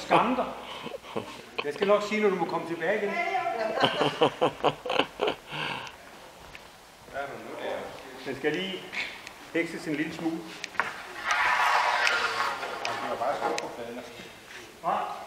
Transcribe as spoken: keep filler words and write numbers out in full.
skamme dig. Jeg skal nok sige, når du må komme tilbage igen. Den skal lige hekses en lille smule. Jeg kan bare stå på fladene. Hva?